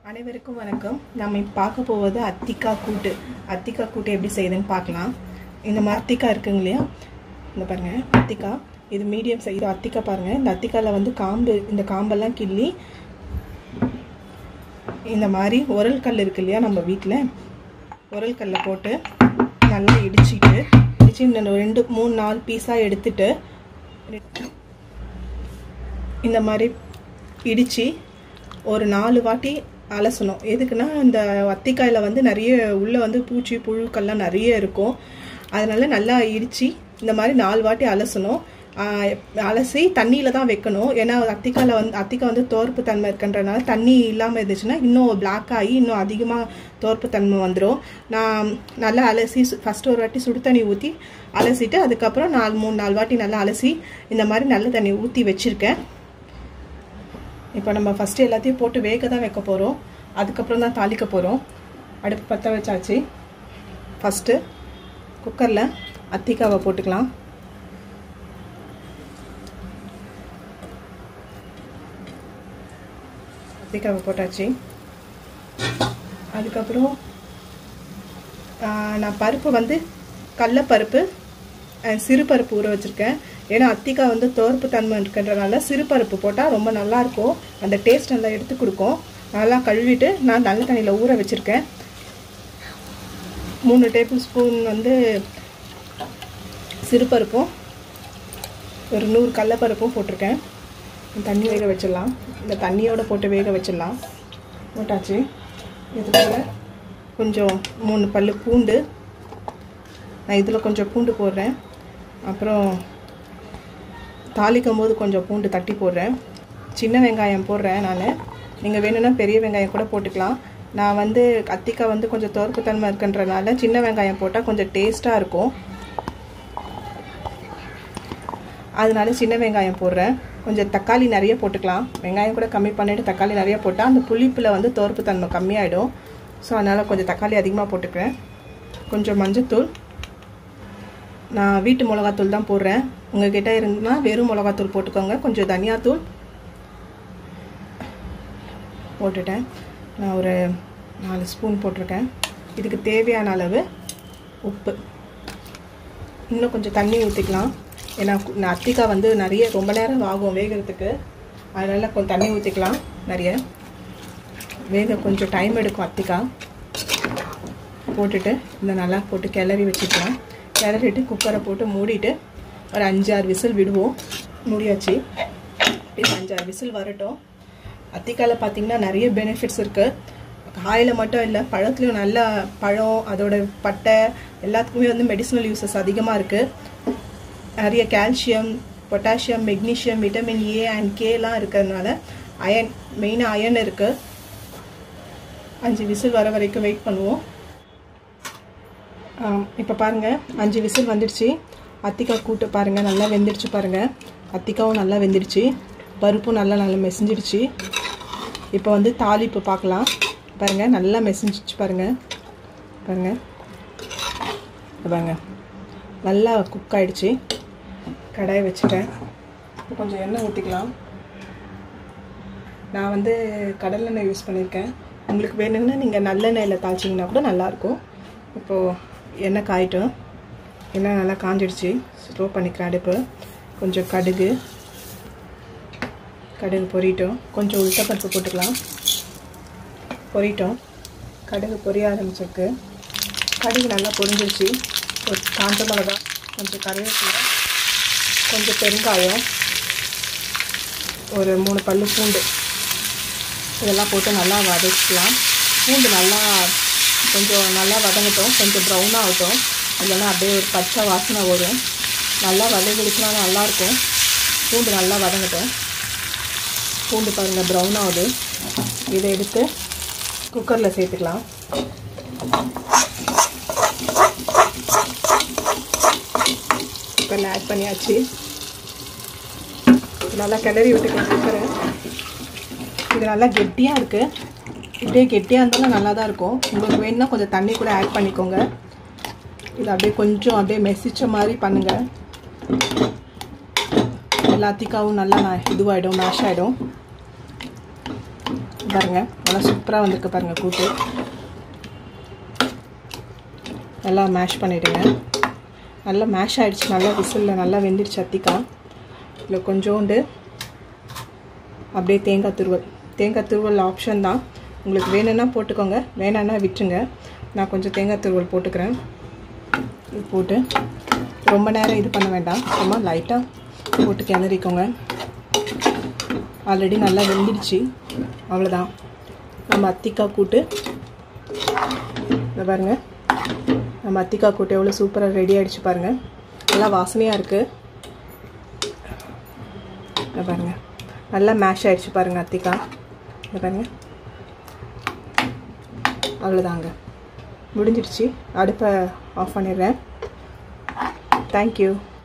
அனைவருக்கும் வணக்கம். நம்ம பார்க்க போவது அத்திக்காய் கூட்டு. அத்திக்காய் கூட்டு எப்படி செய்யுதுன்னு பார்க்கலாம். இந்த மாதிரி அத்திக்காய் இருக்குங்க இல்லையா, இந்த பாருங்கள் அத்திக்காய். இது மீடியம் சைஸ் அத்திக்காய் பாருங்கள். இந்த அத்திக்காயில் வந்து காம்பு, இந்த காம்பெல்லாம் கிள்ளி இந்த மாதிரி உரல் கல் இருக்கு இல்லையா, நம்ம வீட்டில் உரல் கல்லை போட்டு நல்லா இடிச்சு இந்த 2-3-4 பீஸாக எடுத்துட்டு இந்த மாதிரி இடித்து ஒரு 4 வாட்டி அலசணும். எதுக்குன்னா இந்த அத்திக்காயில் வந்து நிறைய உள்ளே வந்து பூச்சி புழுக்கள்லாம் நிறைய இருக்கும். அதனால் நல்லா இடித்து இந்த மாதிரி 4 வாட்டி அலசணும். அலசி தண்ணியில் தான் வைக்கணும். ஏன்னா அத்திக்காய் வந்து தோற்பு தன்மை இருக்குன்றனால தண்ணி இல்லாமல் இருந்துச்சுன்னா இன்னும் பிளாக் ஆகி இன்னும் அதிகமாக தோற்பு தன்மை வந்துடும். நான் நல்லா அலசி ஃபஸ்ட்டு ஒரு வாட்டி சுடு தண்ணி ஊற்றி அலசிட்டு அதுக்கப்புறம் 3-4 வாட்டி நல்லா அலசி இந்த மாதிரி நல்ல தண்ணி ஊற்றி வச்சுருக்கேன். இப்போ நம்ம ஃபஸ்ட்டு எல்லாத்தையும் போட்டு வேக தான் வைக்க போகிறோம். அதுக்கப்புறம் தான் தாளிக்க போகிறோம். அடுப்பு பற்ற வச்சாச்சு. ஃபஸ்ட்டு குக்கரில் அத்திக்காவை போட்டுக்கலாம். அத்திக்காவை போட்டாச்சு. அதுக்கப்புறம் நான் பருப்பு வந்து கடலைப்பருப்பு சிறுபருப்பு ஊற வச்சுருக்கேன். ஏன்னா அத்திக்காய் வந்து தோற்பு தன்மை இருக்கின்றனால சிறுபருப்பு போட்டால் ரொம்ப நல்லாயிருக்கும், அந்த டேஸ்ட் நல்லா எடுத்து கொடுக்கும். நல்லா கழுவிட்டு நான் நல்ல தண்ணியில் ஊற வச்சுருக்கேன். 3 டேபிள் ஸ்பூன் வந்து சிறுபருப்பும் ஒரு 100 கடலைப்பருப்பும் போட்டிருக்கேன். தண்ணி வேக வச்சிடலாம். இந்த தண்ணியோடு போட்டு வேக வச்சிடலாம். போட்டாச்சு. இதுக்குள்ள கொஞ்சம் 3 பல்லு பூண்டு, நான் இதில் கொஞ்சம் பூண்டு போடுறேன். அப்புறம் தாளிக்கும் போது கொஞ்சம் பூண்டு தட்டி போடுறேன். சின்ன வெங்காயம் போடுறேன் நான். நீங்கள் வேணும்னா பெரிய வெங்காயம் கூட போட்டுக்கலாம். நான் வந்து அத்திக்காய் வந்து கொஞ்சம் தோற்பு தன்மை இருக்குன்றனால சின்ன வெங்காயம் போட்டால் கொஞ்சம் டேஸ்ட்டாக இருக்கும், அதனால சின்ன வெங்காயம் போடுறேன். கொஞ்சம் தக்காளி நிறைய போட்டுக்கலாம். வெங்காயம் கூட கம்மி பண்ணிவிட்டு தக்காளி நிறைய போட்டால் அந்த புளிப்பில் வந்து தோற்பு தன்மை கம்மியாயிடும். ஸோ அதனால் கொஞ்சம் தக்காளி அதிகமாக போட்டுக்கிறேன். கொஞ்சம் மஞ்சத்தூள், நான் வீட்டு மிளகாத்தூள் தான் போடுறேன். உங்கள்கிட்ட இருந்தால் வெறும் மிளகாத்தூள் போட்டுக்கோங்க. கொஞ்சம் தனியாத்தூள் போட்டுட்டேன். நான் ஒரு 4 ஸ்பூன் போட்டிருக்கேன். இதுக்கு தேவையான அளவு உப்பு. இன்னும் கொஞ்சம் தண்ணி ஊற்றிக்கலாம். ஏன்னா அத்திக்காய் வந்து ரொம்ப நேரம் ஆகும் வேகிறதுக்கு, அதனால் கொஞ்சம் தண்ணி ஊற்றிக்கலாம். நிறைய வேக கொஞ்சம் டைம் எடுக்கும் அத்திக்காய். போட்டுட்டு இந்த நல்லா போட்டு கிளறி வச்சுக்கலாம். கிளறிட்டு குக்கரை போட்டு மூடிட்டு ஒரு 5-6 விசில் விடுவோம். மூடியாச்சு. இது 5-6 விசில் வரட்டும். அத்திக்காயில் பார்த்திங்கன்னா நிறைய பெனிஃபிட்ஸ் இருக்குது. காயில் மட்டும் இல்லை, பழத்துலையும் நல்ல பழம், அதோட பட்டை எல்லாத்துக்குமே வந்து மெடிசினல் யூசஸ் அதிகமாக இருக்குது. நிறைய calcium, potassium, magnesium, vitamin A and கேலாம் இருக்கிறதுனால அயன், மெயினாக அயன் இருக்குது. 5 விசில் வர வரைக்கும் வெயிட் பண்ணுவோம். இப்போ பாருங்கள் 5 விசில் வந்துடுச்சு. அத்திக்காய் கூட்டு பாருங்கள் நல்லா வெந்துடுச்சு. பாருங்கள் அத்திக்காவும் நல்லா வெந்துடுச்சு, பருப்பும் நல்லா மெசிஞ்சிடுச்சு. இப்போ வந்து தாளிப்பு பார்க்கலாம். பாருங்கள் நல்லா மெசிஞ்சிச்சு. பாருங்கள் பாருங்கள் நல்லா குக் ஆகிடுச்சு. கடாயை வச்சுட்டேன். கொஞ்சம் எண்ணெய் ஊற்றிக்கலாம். நான் வந்து கடலெண்ணெய் யூஸ் பண்ணியிருக்கேன். உங்களுக்கு வேணுங்கன்னா நீங்கள் நல்லெண்ணெயில் தாளிச்சிங்கன்னா கூட நல்லாயிருக்கும். இப்போது எண்ணெய் காயிட்டும். எண்ணெய் நல்லா காஞ்சிடுச்சு. ஸ்லோ பண்ணிக்கிறேன் அடுப்பு. கொஞ்சம் கடுகு பொரியட்டும். கொஞ்சம் உளுத்தப்பருப்பு போட்டுக்கலாம். பொரியட்டும். கடுகு பொரிய ஆரம்பிச்சிருக்கு. கடுகு நல்லா பொரிஞ்சிருச்சு. ஒரு காஞ்ச மிளகா, கொஞ்சம் கருவேப்பிலை, கொஞ்சம் பெருங்காயம், ஒரு 3 பல்லு பூண்டு, இதெல்லாம் போட்டு நல்லா வதக்கலாம். பூண்டு கொஞ்சம் நல்லா வதங்கட்டும். கொஞ்சம் ப்ரௌனாக ஆகட்டும். இல்லைன்னா அப்படியே ஒரு பச்சை வாசனை வரும். நல்லா வதங்கிடுச்சுனா நல்லாயிருக்கும். பூண்டு நல்லா வதங்கட்டும். பூண்டு பாருங்கள் ப்ரௌன் ஆகுது. இதை எடுத்து குக்கரில் சேர்த்துக்கலாம். குக்கரில் ஆட் பண்ணியாச்சு. நல்லா கிளறி விட்டுக்கலாம் குக்கரை. இது நல்லா கெட்டியாக இருக்குது. இப்படியே கெட்டியாக இருந்தாலும் நல்லா தான் இருக்கும். உங்களுக்கு வேணும்னா கொஞ்சம் தண்ணி கூட ஆட் பண்ணிக்கோங்க. இது அப்படியே கொஞ்சம் மெசிச்ச மாதிரி பண்ணுங்கள். எல்லா அத்திக்காவும் நல்லா இதுவாகிடும், மேஷ் ஆகிடும். பாருங்கள் நல்லா சூப்பராக வந்திருக்கு பாருங்கள் கூட்டு. நல்லா மேஷ் பண்ணிவிடுங்க. நல்லா மேஷ் ஆகிடுச்சு, நல்லா விசிலில் நல்லா வெந்துடுச்சு அத்திக்காய். இதில் கொஞ்சோண்டு அப்படியே தேங்காய் துருவல் ஆப்ஷன் தான், உங்களுக்கு வேணும்னா போட்டுக்கோங்க, வேணான்னா விட்டுருங்க. நான் கொஞ்சம் தேங்காய் துருவல் போட்டுக்கிறேன். இது போட்டு ரொம்ப நேரம் இது பண்ண வேண்டாம், சும்மா லைட்டாக போட்டு கிளறிக்கோங்க. ஆல்ரெடி நல்லா வெந்துடுச்சு. அவ்வளோதான், நம்ம அத்திக்காய் கூட்டு. இதை பாருங்கள், நம்ம அத்திக்காய் கூட்டு எவ்வளோ சூப்பராக ரெடி ஆகிடுச்சு பாருங்கள். நல்லா வாசனையாக இருக்குது. இதை பாருங்கள், நல்லா மேஷ் ஆகிடுச்சு பாருங்கள் அத்திக்காய். இதை பாருங்கள், அவ்வளோதாங்க, முடிஞ்சிடுச்சு. அடுப்பை ஆஃப் பண்ணிடுறேன். தேங்க்யூ.